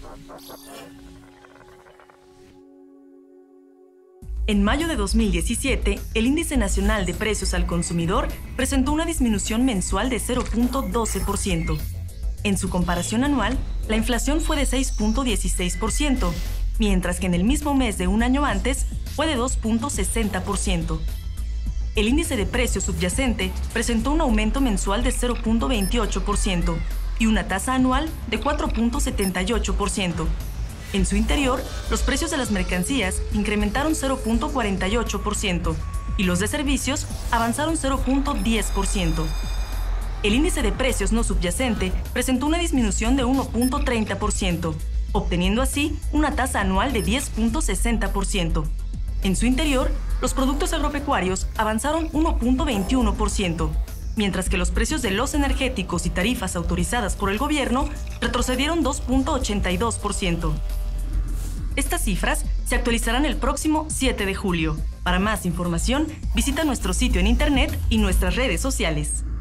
En mayo de 2017, el Índice Nacional de Precios al Consumidor presentó una disminución mensual de 0.12%. En su comparación anual, la inflación fue de 6.16%, mientras que en el mismo mes de un año antes fue de 2.60%. El índice de precios subyacente presentó un aumento mensual de 0.28% y una tasa anual de 4.78%. En su interior, los precios de las mercancías incrementaron 0.48% y los de servicios avanzaron 0.10%. El índice de precios no subyacente presentó una disminución de 1.30%, obteniendo así una tasa anual de 10.60%. En su interior, los productos agropecuarios avanzaron 1.21%, mientras que los precios de los energéticos y tarifas autorizadas por el gobierno retrocedieron 2.82%. Estas cifras se actualizarán el próximo 7 de julio. Para más información, visita nuestro sitio en internet y nuestras redes sociales.